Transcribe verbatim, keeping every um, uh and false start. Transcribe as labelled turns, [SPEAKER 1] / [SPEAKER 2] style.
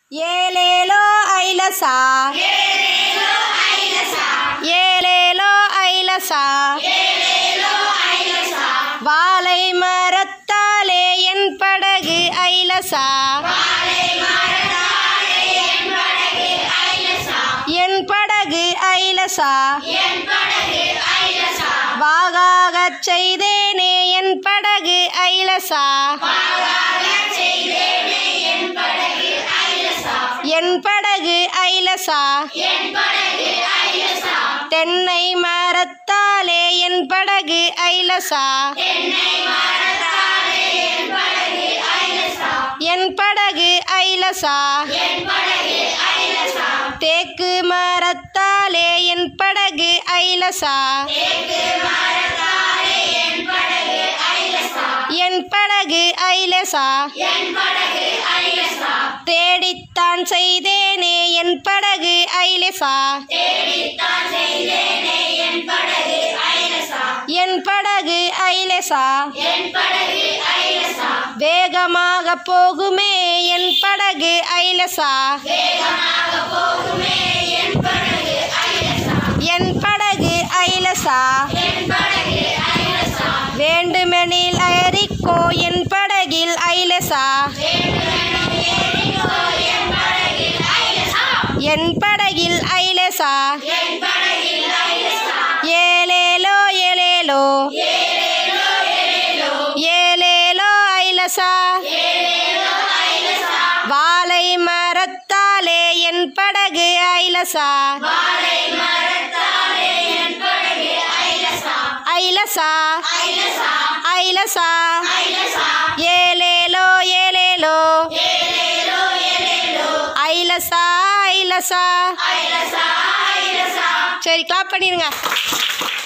[SPEAKER 1] ஏலேலோ ஐலசா ஏலேலோ ஐலசா வாழை மரத்தாலே என் படகு ஐலசா என் படகு ஐலசா வாகாகச் செய்தேனே என் படகு ஐலசா என் படகு ஐலசா தென்னை மரத்தாலே என் படகு ஐலசா என் படகு ஐலசா தேக்கு மரத்தாலே என் படகு ஐலசா என் படகு ஐலசா தேடித்தான் செய்தேனே என் படகு ஐலசா என் படகு ஐலசா வேகமாக போகுமே என் படகு ஐலசா என் படகு ஐலசா வேண்டுமெனில் ஏறிக்கோ என் படகில் ஐலசா என் படகில் ஐலசா ஏலேலோ ஏலேலோ ஏலேலோ ஐலசா வாழை மரத்தாலே என் படகு ஐலசா ஐலசா ஐலசா ஏலேலோ ஏலேலோ ஐலசா ஐலசா சரி கிளாப் பண்ணிருங்க.